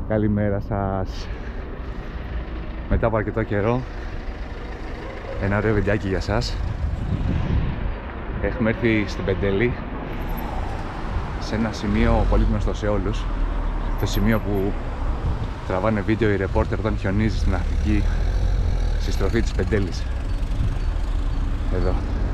Καλημέρα σας. Μετά από αρκετό καιρό, ένα ωραίο βιντεάκι για σας. Έχουμε έρθει στην Πεντέλη, σε ένα σημείο πολύ γνωστό σε όλους. Το σημείο που τραβάνε βίντεο οι ρεπόρτερ όταν χιονίζει στην Αφρική, στη στροφή της Πεντέλης. Εδώ.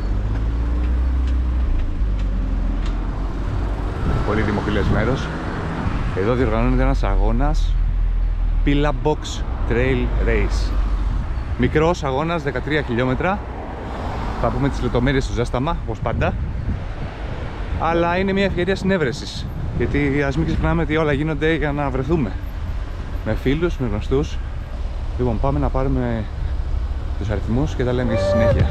Πολύ δημοφιλές μέρος. Εδώ διοργανώνεται ένας αγώνας Pilla Box Trail Race. Μικρός αγώνας, 13 χιλιόμετρα. Θα πούμε τις λεπτομέρειες στο ζέσταμα, όπως πάντα. Αλλά είναι μια ευκαιρία συνέβρεσης. Γιατί ας μην ξεχνάμε ότι όλα γίνονται για να βρεθούμε. Με φίλους, με γνωστούς. Λοιπόν, πάμε να πάρουμε τους αριθμούς και τα λέμε στη συνέχεια.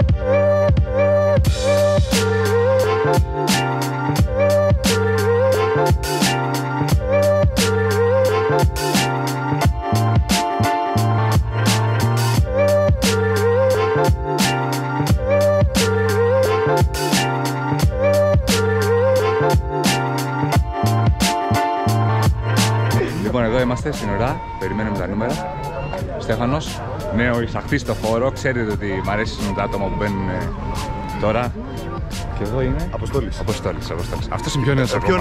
Λοιπόν, εδώ είμαστε στην ουρά, περιμένουμε τα νούμερα. Στέφανος, νέο εισαχθής στο χώρο, ξέρετε ότι μ' αρέσουν τα άτομα που μπαίνουν τώρα. Και εδώ είναι Αποστόλης. Αυτός είναι πιο νέος ακόμα.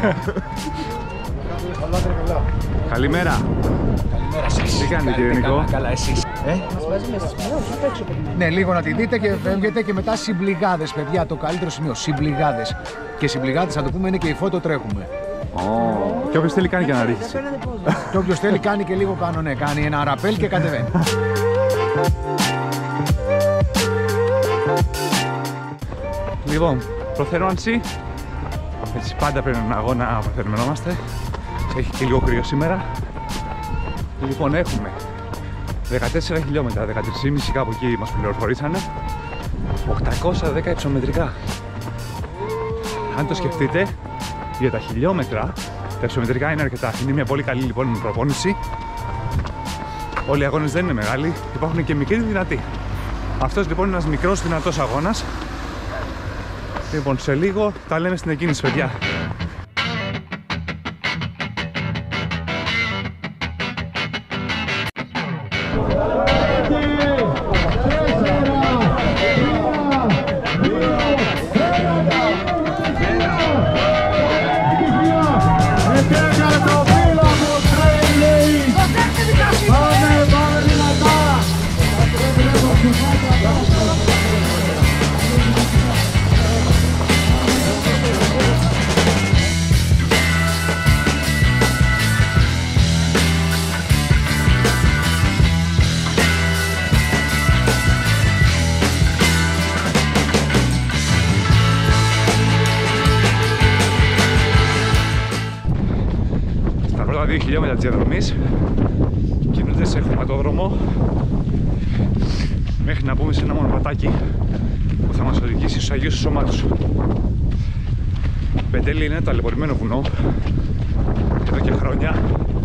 Καλημέρα. Καλημέρα σας. Τι κάνετε κύριε Νικό? Καλά, εσείς. Μας βάζει μέσα σημείο, όχι απ' έξω παιδί. Ναι, λίγο να τη δείτε και φεύγετε και μετά συμπληγάδες, παιδιά, το καλύτερο σημείο, συμπληγάδες. Και συμπληγάδες, θα το πούμε, είναι και η φώτο τρέχουμε. Και όποιος θέλει κάνει και αναρρίχηση. Παίρνετε πόδι. Και όποιος θέλει κάνει και λίγο πάνω, ναι, κάνει ένα ραπέλ και κατεβαίνει. Λοιπόν, προθέρμανση. Έτσι πάντα πριν έναν αγώνα προθερμενόμαστε. Έχει και λίγο κρύο σήμερα. Λοιπόν, έχουμε 14 χιλιόμετρα, 13,5 κάπου εκεί μας πληροφορήσανε. 810 υψομετρικά. Αν το σκεφτείτε, για τα χιλιόμετρα, τα υψομετρικά είναι αρκετά. Είναι μια πολύ καλή λοιπόν προπόνηση. Όλοι οι αγώνες δεν είναι μεγάλοι, υπάρχουν και μικροί δυνατοί. Αυτός λοιπόν είναι ένας μικρός δυνατός αγώνας. Λοιπόν, σε λίγο τα λέμε στην εκκίνηση, παιδιά. Στα πρώτα 2 χιλιόμετρα της διαδρομής κινούνται σε χωματόδρομο μέχρι να πούμε σε ένα μονοπατάκι που θα μας οδηγήσει στους Αγίους Σωμάτους. Πεντέλη είναι το ταλαιπωρημένο βουνό εδώ και χρόνια.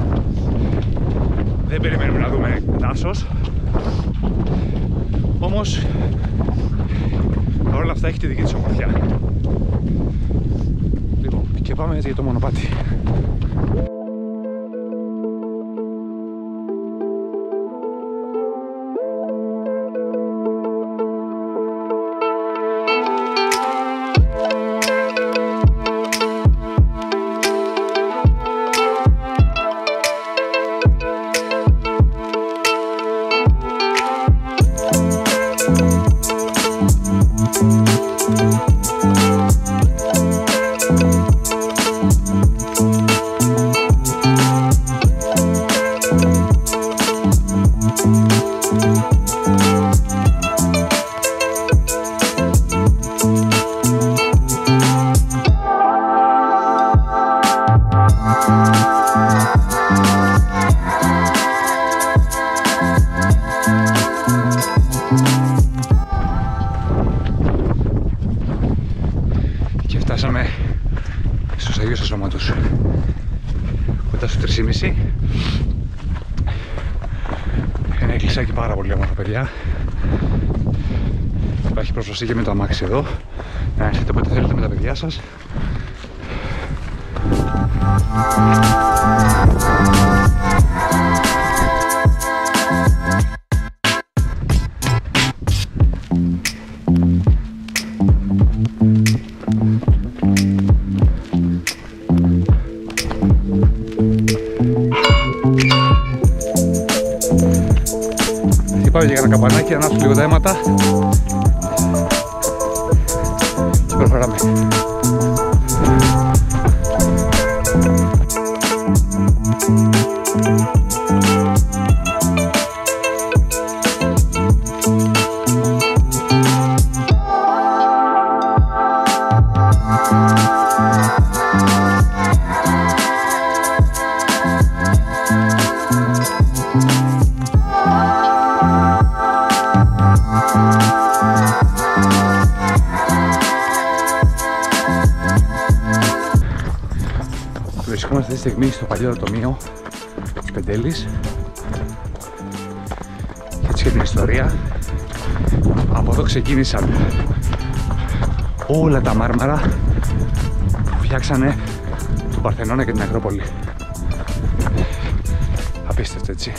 Δεν περιμένουμε να δούμε δάσος, όμως παρόλα αυτά έχει τη δική της ομορφιά. Λοιπόν, και πάμε για το μονοπάτι. Και φτάσαμε στους Αγίους Σωμάτους κοντά στο 3,5. Ένα εκκλησάκι πάρα πολύ όμορφο, παιδιά. Υπάρχει πρόσβαση και με το αμάξι εδώ. Να έρθετε όποτε θέλετε με τα παιδιά σας. πάω για ένα καπανάκι, να ανάψω λίγο τα αίματα και προχωράμε. Βρισκόμαστε αυτή τη στιγμή στο παλιό ατομείο της Πεντέλης και έτσι και την ιστορία. Από εδώ ξεκίνησαν όλα τα μάρμαρα που φτιάξανε τον Παρθενώνα και την Ακρόπολη. Απίστευτο, έτσι.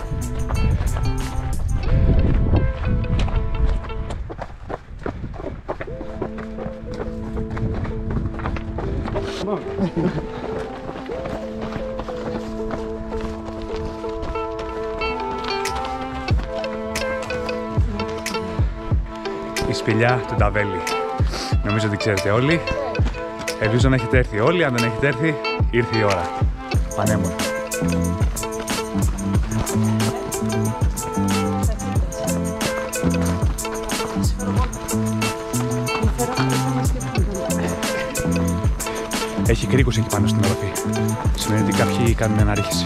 Η σπηλιά του Νταβέλη. Νομίζω ότι ξέρετε όλοι. Ελπίζω να έχετε έρθει όλοι. Αν δεν έχετε έρθει, ήρθε η ώρα. Πανέμορφη. Έχει κρίκους εκεί πάνω στην οροφή. Σημαίνει ότι κάποιοι κάνουν αναρρίχηση.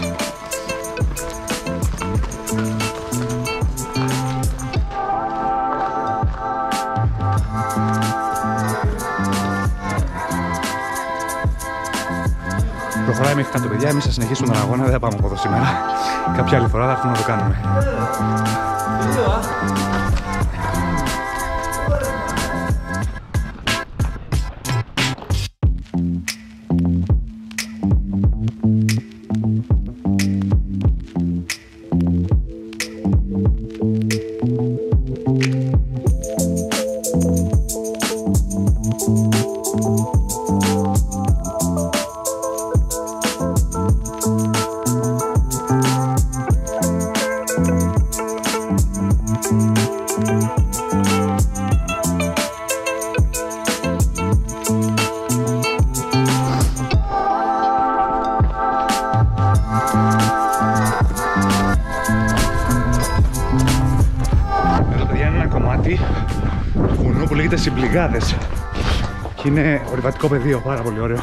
Προχωράει μέχρι κάτω, παιδιά. Εμείς θα συνεχίσουμε τον αγώνα, δεν θα πάμε από εδώ σήμερα. Κάποια άλλη φορά θα έρθουμε να το κάνουμε. Του βουνού που λέγεται Συμπληγάδες και είναι ορειβατικό πεδίο, πάρα πολύ ωραίο.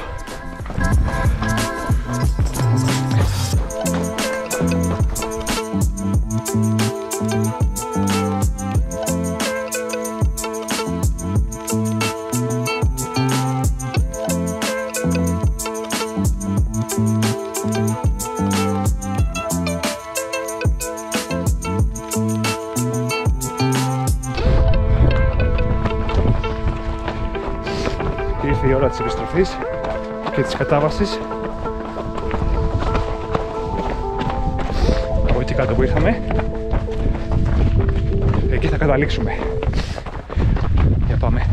Ήρθε η ώρα της επιστροφής και της κατάβασης. Από εκεί κάτω που ήρθαμε, εκεί θα καταλήξουμε. Για πάμε.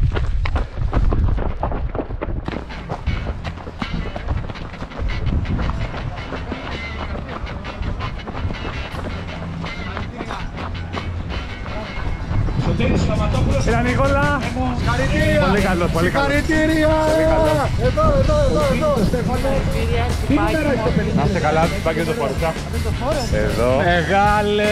Έλα Νικόλα! Συγχαρητήρια! Πολύ καλός, πολύ καλός. Συγχαρητήρια! Εδώ, Στέφανο. Να είστε καλά, του πάγκε το φορτσά. Εδώ. Μεγάλε!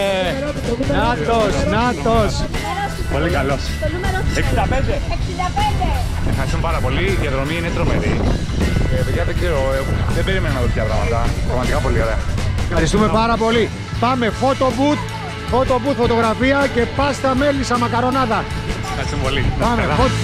Νάτος! Πολύ καλός. 65! Ευχαριστούμε πάρα πολύ, η διαδρομή είναι τρομερή. Παιδιά, δεν ξέρω, δεν περίμενα τέτοια πράγματα. Πραγματικά πολύ ωραία. Ευχαριστούμε πάρα πολύ. Πάμε, photo booth, φωτογραφία και πάστα μέλισσα μακαρονάδα. Ευχαριστούμε πολύ. Πάμε.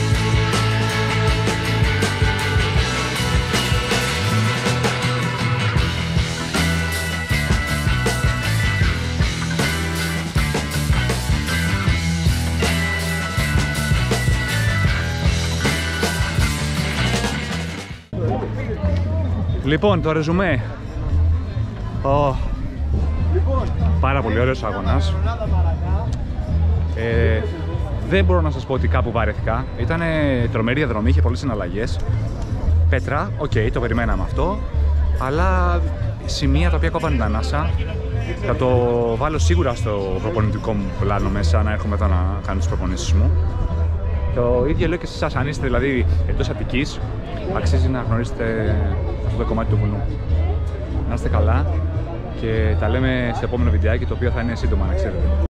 Λοιπόν, το ρεζουμέ. Πάρα πολύ ωραίος αγώνας. Δεν μπορώ να σας πω ότι κάπου βαρέθηκα. Ήταν τρομερή διαδρομή, είχε πολλές συναλλαγές. Πέτρα, οκ, το περιμέναμε αυτό. Αλλά σημεία τα οποία κόβανε την ανάσα. Θα το βάλω σίγουρα στο προπονητικό μου πλάνο μέσα, να έρχομαι εδώ να κάνω τις προπονήσεις μου. Το ίδιο λέω και σε εσάς, αν είστε δηλαδή εντός Αττικής, αξίζει να γνωρίσετε αυτό το κομμάτι του βουνού. Να είστε καλά και τα λέμε σε επόμενο βιντεάκι, το οποίο θα είναι σύντομα, να ξέρετε.